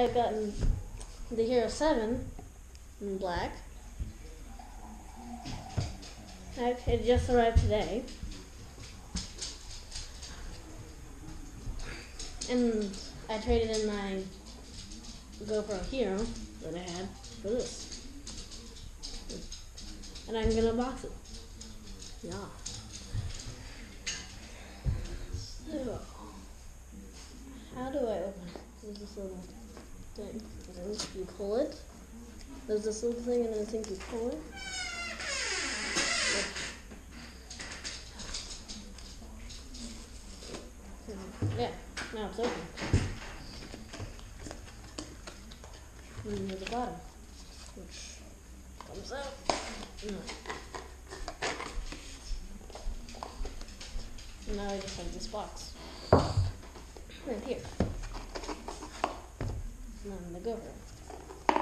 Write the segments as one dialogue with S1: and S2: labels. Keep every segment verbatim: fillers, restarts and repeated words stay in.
S1: I've gotten the Hero seven in black. It just arrived today. And I traded in my GoPro Hero that I had for this. And I'm gonna box it. Yeah. So, how do I open it? There's this little thing. And then you pull it. There's this little thing, and I think you pull it. Yeah, now it's open. And then there's the bottom, which comes out. No. And now I just have this box right here. And then the GoPro.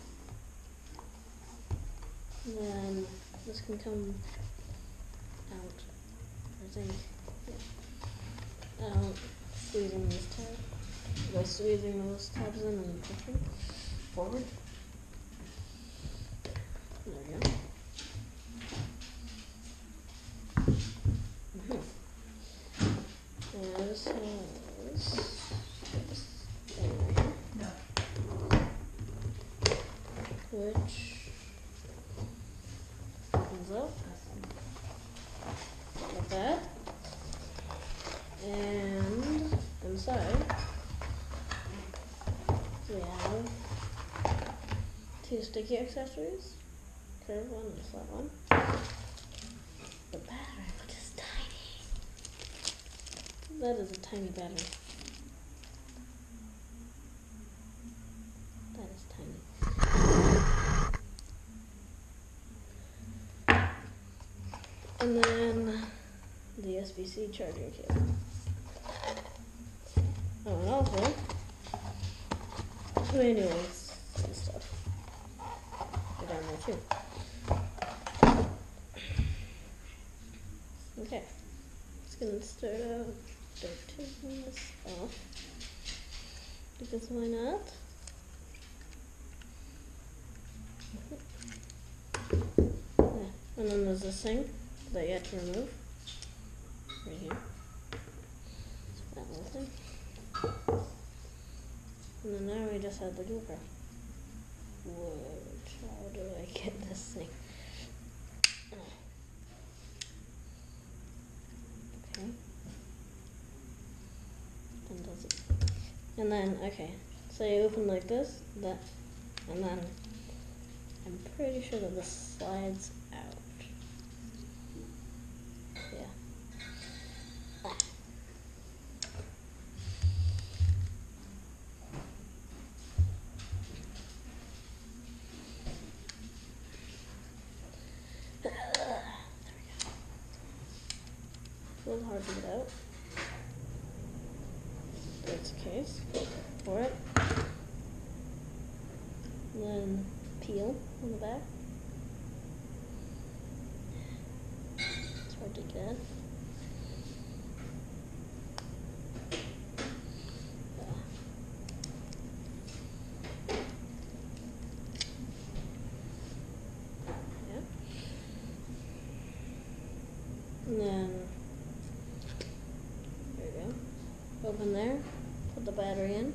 S1: And then this can come out, I think. Yeah. Out, squeezing this tab. By squeezing those tabs in and pushing forward. There we go. Mm-hmm. And this has this thing right here. No. Which opens up like that. And inside we have two sticky accessories, curved one and a flat one. The battery, which is tiny. That is a tiny battery. That is tiny. And then the U S B C charging cable. Oh, and also manuals and stuff. They're down there too. Okay, just gonna start out by taking this off. Because why not? Yeah. And then there's this thing that you have to remove. Right here. That little thing. And then now we just have the GoPro. Which, how do I get this thing? Okay. And does it. And then, okay. So you open like this, that, and then I'm pretty sure that this slides out. Yeah. Ah. A little hard to get out. That's the case for it. And then peel on the back. It's hard to get. Yeah. And then there you go. Open there, put the battery in.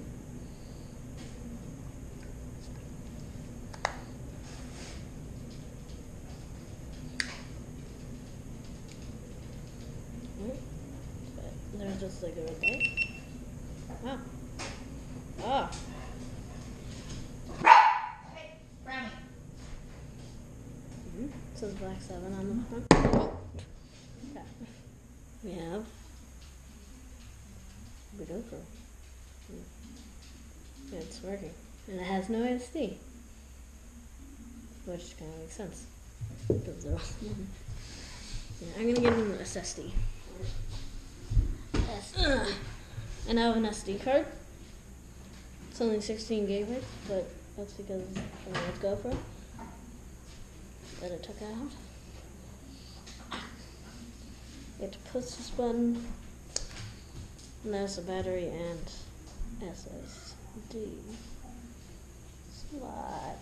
S1: There's just like a right there. Wow. Ah.
S2: Hey, Brownie.
S1: Mm-hmm. It says Black seven on the front. Oh. Okay. We have the GoPro. Yeah, it's working. And it has no S D. Which kind of makes sense. Because they're all yeah, I'm going to give them an S S D. S D. Uh, and I have an S D card. It's only sixteen gigabytes, but that's because of the GoPro that it took out. You have to push this button, and there's the battery and S S D. What?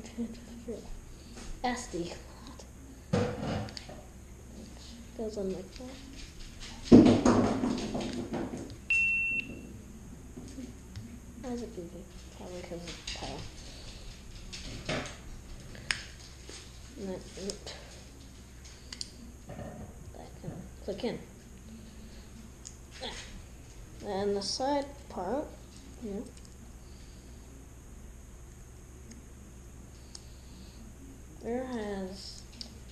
S1: S D. What? Goes on like that. Why is it beeping? Probably because of power. And that, that can click in. And the side part, here, there has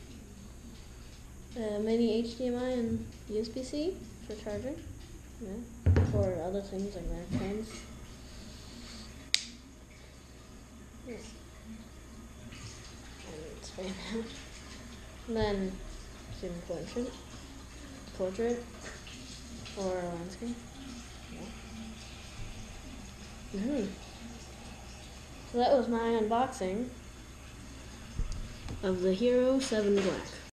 S1: a mini H D M I and U S B C for charging, yeah, for other things like microphones. Yeah. And it's right now. And then zoom portrait, portrait, or landscape. Mm-hmm. So that was my unboxing of the Hero seven Black.